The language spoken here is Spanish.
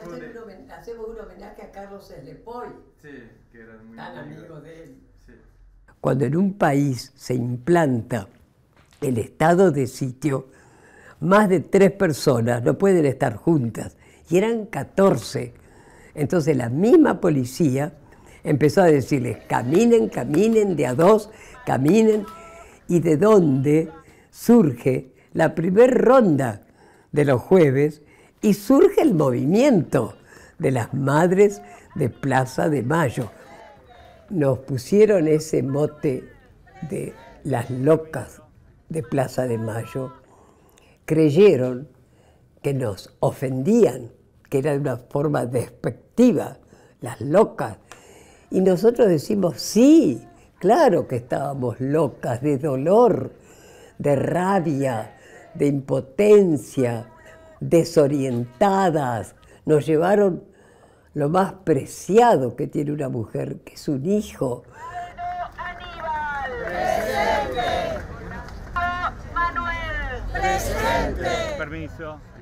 hacemos un homenaje a Carlos Eslepoy. Sí, que era muy tan amigo de él. Sí. Cuando en un país se implanta el estado de sitio, más de 3 personas no pueden estar juntas, y eran 14. Entonces la misma policía empezó a decirles, caminen, caminen, de a 2, caminen, y de donde surge la primer ronda de los jueves, y surge el movimiento de las madres de Plaza de Mayo. Nos pusieron ese mote de las locas de Plaza de Mayo. Creyeron que nos ofendían, que era de una forma despectiva, las locas. Y nosotros decimos, sí, claro que estábamos locas, de dolor, de rabia, de impotencia, desorientadas. Nos llevaron lo más preciado que tiene una mujer, que es un hijo. Aníbal. Presente. Manuel. Presente. Permiso.